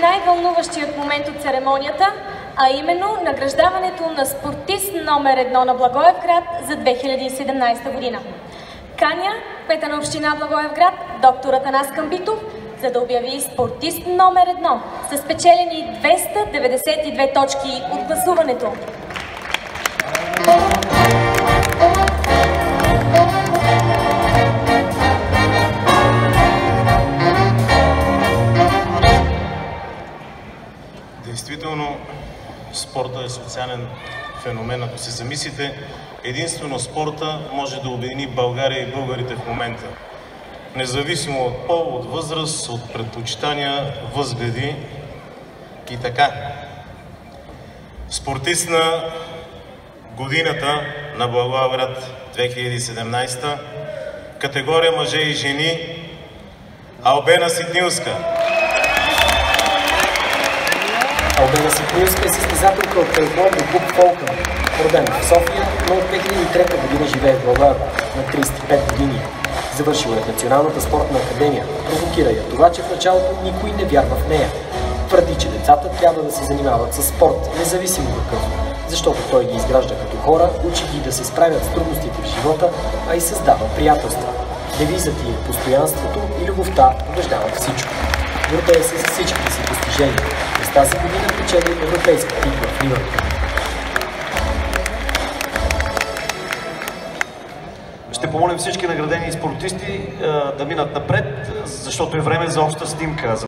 най-вълнуващият момент от церемонията, а именно награждаването на спортист номер 1 на Благоевград за 2017 година. Каня кмета на община Благоевград, доктор Атанас Камбитов, за да обяви спортист номер 1 с спечелени 292 точки от гласуването. Действително, спорта е социален феномен. Ако се замислите, единствено спорта може да обедини България и българите в момента. Независимо от пол, от възраст, от предпочитания, възгледи и така. Спортист на годината на Благоевград 2017, категория мъже и жени, Албена Ситнилска. Албена Ситнилска е състезателка от триатлон до клуб Фолкън, родена в София, но от 2003 година живее в Благоевград на 35 години. Завършила е в Националната спортна академия. Провокира я това, че в началото никой не вярва в нея. Твърди, че децата трябва да се занимават с спорт, независимо какъв, защото той ги изгражда като хора, учи ги да се справят с трудностите в живота, а и създава приятелства. Девизът ѝ е постоянството и любовта побеждават всичко. Гордее се за всичките си постижения. През тази година печели европейска титла в Ливърпул. Ще помолим всички наградени спортисти да минат напред, защото е време за обща снимка.